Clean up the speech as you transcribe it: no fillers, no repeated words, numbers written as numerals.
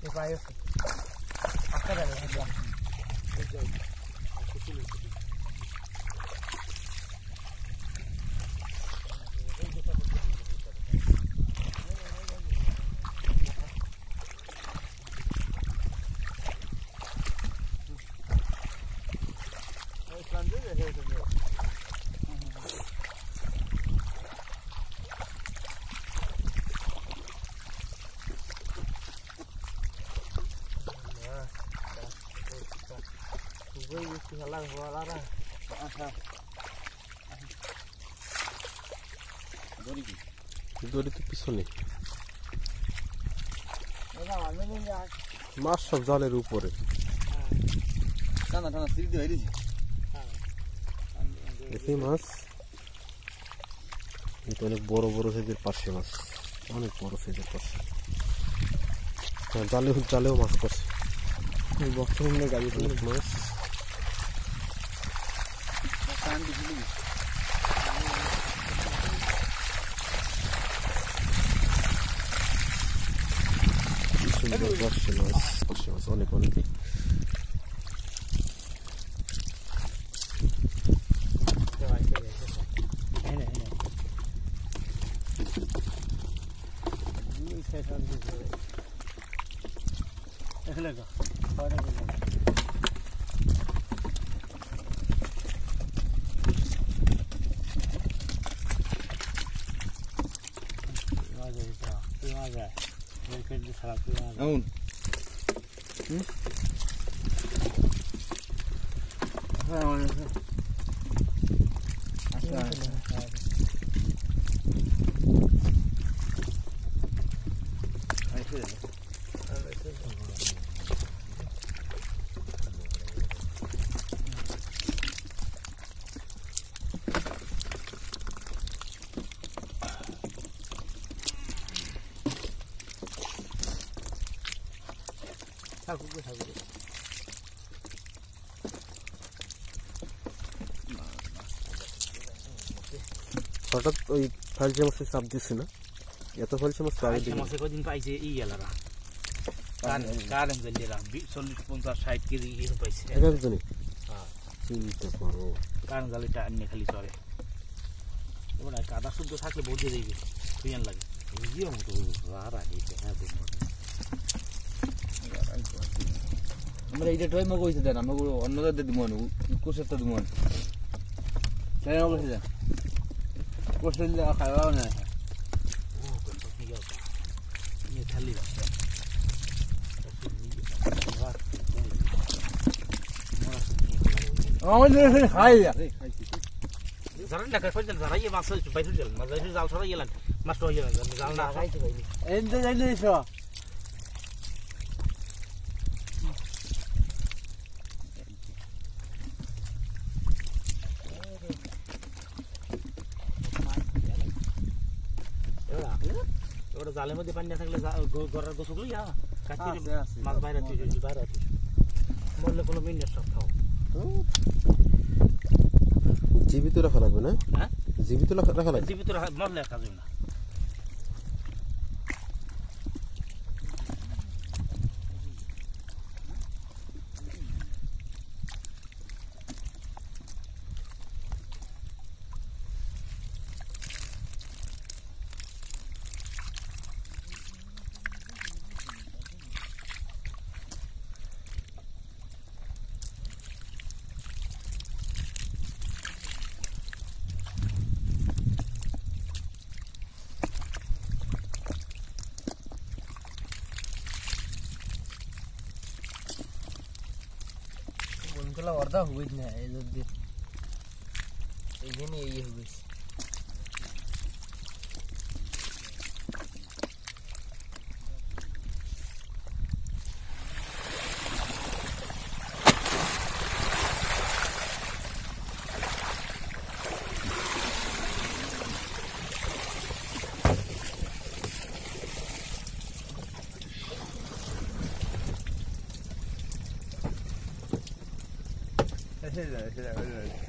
দড়ি তো পিছনে মাছ সব জালের উপরে দেখি মাছ এটা অনেক বড় বড় সাইজের পার্শে মাছ অনেক বড় সাইজের পার্শে জালেও মাছ করছে বর্তমানে গাড়ি মাছ সুন্দর পার্শে মাছ অনেক অনেকই হঠাৎ ওই ফালসে মাছের চাপ দিচ্ছে না এত ফালসে মাছ মাছে কদিন পাইছে ই গেলারা কারেন জেলেরা 40-50-60 কেজি পাইছে একজনই চিন্তা করো কারেন জালিটা আনলে খালি চড়ে ওরা কাদা শুদ্ধ থাকলে বসে দিবে তুইয়ান লাগে বুঝিও মতো রারা দিতে হ্যাঁ আমরা এইটা টয় মগ হইছে দেন আমরা অন্যদের দিব না কোসেরটা দিব না তাই না বলছে দেন কোসের লা খাওয়াও না ও কোন কি গেল ये খালি রাখছে আমাদের খাই জানেন না কই জারা এই মাছ বাইরে চল মাছ বাইরে জাল ছড়া গেলেন মাছ তো গেলেন জাল না খাইতে পাইনি এন্ড জানিছো ওটা জালের মধ্যে পানি না থাকলে গড়ার গোছগুলো ইয়া কাটি মাছ বাইরে তুই বাইরে তুই মরলে কোনো মিনিট সব খাও জীবিত রাখা লাগবে না হ্যাঁ জীবিত রাখা লাগবে জীবিত রাখা মরলে কাজ হবে না बोलला अर्धा होईच नाही जल्दी येने ये होईस ऐसे